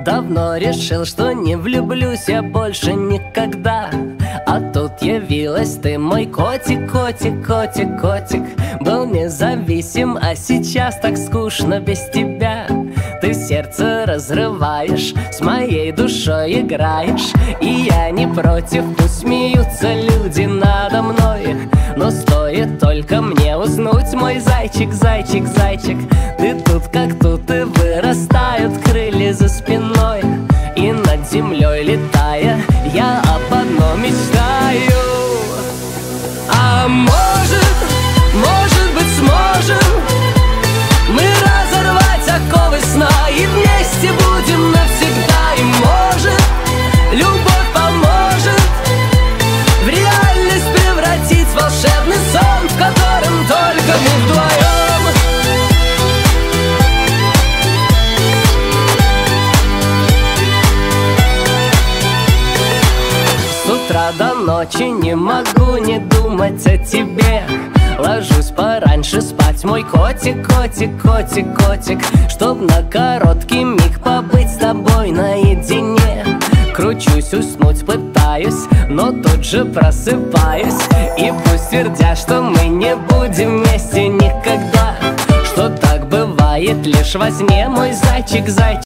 Давно решил, что не влюблюсь я больше никогда. А тут явилась ты, мой котик, котик, котик, котик. Был независим, а сейчас так скучно без тебя. Ты сердце разрываешь, с моей душой играешь. И я не против, пусть смеются люди надо мной. Но стоит только мне уснуть, мой зайчик, зайчик, зайчик. Ты тут как тут, и вырастают крылья за спиной. И над землей летая, я об одном мечтаю. А может быть сможем мы разорвать оковы сна и вместе будем навсегда. И может любовь поможет в реальность превратить волшебный сон, в котором только мы вдвоем. С утра до ночи не могу не думать о тебе. Ложусь пораньше спать, мой котик, котик, котик, котик, чтоб на короткий миг побыть с тобой наедине. Кручусь, уснуть пытаюсь, но тут же просыпаюсь. И пусть твердят, что мы не будем вместе никогда, что так бывает лишь во сне, мой зайчик, зайчик.